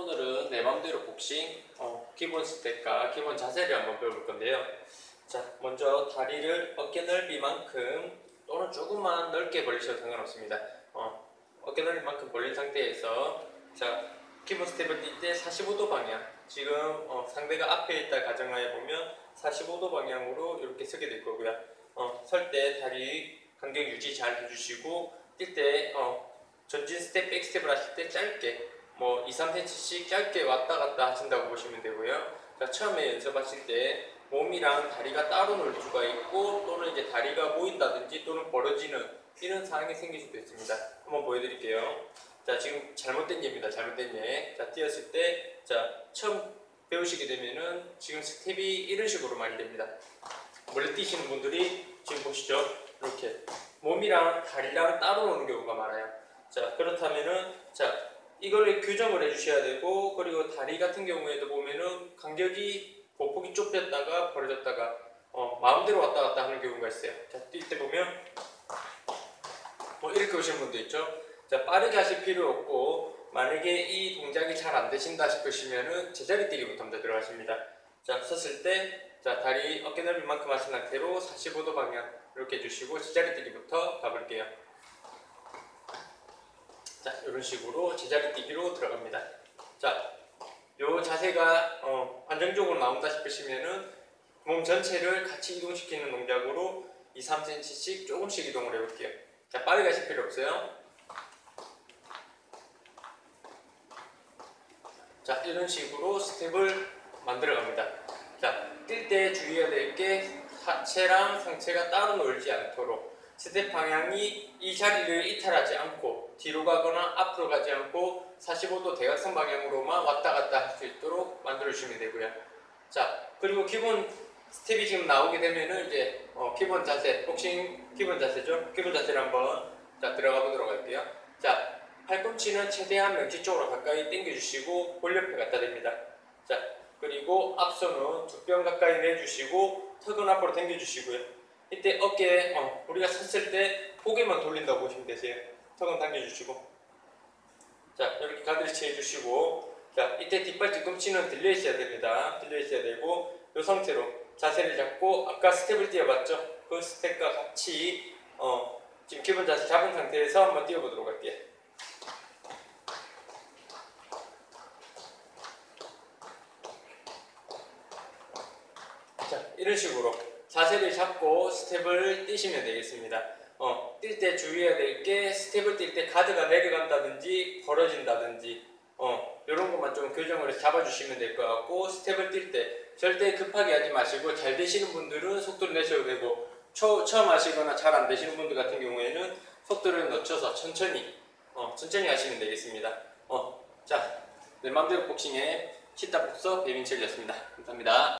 오늘은 내 맘대로 복싱 기본 스텝과 기본 자세를 한번 배워볼 건데요. 자, 먼저 다리를 어깨 넓이만큼 또는 조금만 넓게 벌리셔도 상관없습니다. 어깨 넓이만큼 벌린 상태에서 자, 기본 스텝을 뛸 때 45도 방향, 지금 상대가 앞에 있다 가정하에 보면 45도 방향으로 이렇게 서게 될 거고요. 설 때 다리 간격 유지 잘 해주시고, 뛸 때 전진 스텝, 백 스텝을 하실 때 짧게 2, 3cm씩 짧게 왔다 갔다 하신다고 보시면 되고요. 자, 처음에 연습하실 때 몸이랑 다리가 따로 놀 수가 있고, 또는 이제 다리가 모인다든지 또는 벌어지는 이런 상황이 생길 수도 있습니다. 한번 보여드릴게요. 자, 지금 잘못된 예입니다. 잘못된 예. 자, 뛰었을 때, 자, 처음 배우시게 되면은 지금 스텝이 이런 식으로 많이 됩니다. 원래 뛰시는 분들이 지금 보시죠. 이렇게 몸이랑 다리랑 따로 노는 경우가 많아요. 자, 그렇다면은, 자, 이거를 교정을 해주셔야 되고, 그리고 다리 같은 경우에도 보면은 간격이 보폭이 좁혔다가 벌어졌다가 마음대로 왔다 갔다 하는 경우가 있어요. 자, 뛸 때 보면 이렇게 오시는 분도 있죠. 자, 빠르게 하실 필요 없고, 만약에 이 동작이 잘 안 되신다 싶으시면은 제자리 뛰기부터 먼저 들어가십니다. 자, 섰을 때, 자, 다리 어깨 넓이만큼 하신 상태로 45도 방향 이렇게 해주시고 제자리 뛰기부터 가볼게요. 자, 이런 식으로 제자리 뛰기로 들어갑니다. 자, 요 자세가 안정적으로 나온다 싶으시면은 몸 전체를 같이 이동시키는 동작으로 2, 3cm씩 조금씩 이동을 해볼게요. 자, 빠르게 하실 필요 없어요. 자, 이런 식으로 스텝을 만들어 갑니다. 자, 뛸 때 주의해야 될 게 하체랑 상체가 따로 놀지 않도록 스텝 방향이 이 자리를 이탈하지 않고 뒤로 가거나 앞으로 가지 않고 45도 대각선 방향으로만 왔다 갔다 할 수 있도록 만들어 주시면 되고요. 자, 그리고 기본 스텝이 지금 나오게 되면은 이제 기본 자세, 복싱 기본 자세죠. 기본 자세를 한번 자 들어가 보도록 할게요. 자, 팔꿈치는 최대한 명치 쪽으로 가까이 당겨 주시고 볼 옆에 갖다 댑니다. 자, 그리고 앞손은 두 뼘 가까이 내주시고 턱은 앞으로 당겨 주시고요. 이때 어깨 우리가 섰을 때 고개만 돌린다고 보시면 되세요. 턱은 당겨주시고, 자, 이렇게 가드리치 해주시고, 자, 이때 뒷발 뒤꿈치는 들려 있어야 됩니다. 들려 있어야 되고, 이 상태로 자세를 잡고 아까 스텝을 뛰어봤죠? 그 스텝과 같이 지금 기본 자세 잡은 상태에서 한번 뛰어보도록 할게요. 자, 이런 식으로 자세를 잡고 스텝을 뛰시면 되겠습니다. 뛸 때 주의해야 될 게 스텝을 뛸 때 가드가 내려간다든지 벌어진다든지 이런 것만 좀 교정을 해서 잡아주시면 될 것 같고, 스텝을 뛸 때 절대 급하게 하지 마시고, 잘 되시는 분들은 속도를 내셔도 되고, 처음 하시거나 잘 안 되시는 분들 같은 경우에는 속도를 늦춰서 천천히 하시면 되겠습니다. 자, 내 맘대로 복싱의 시타복서 배민철이었습니다. 감사합니다.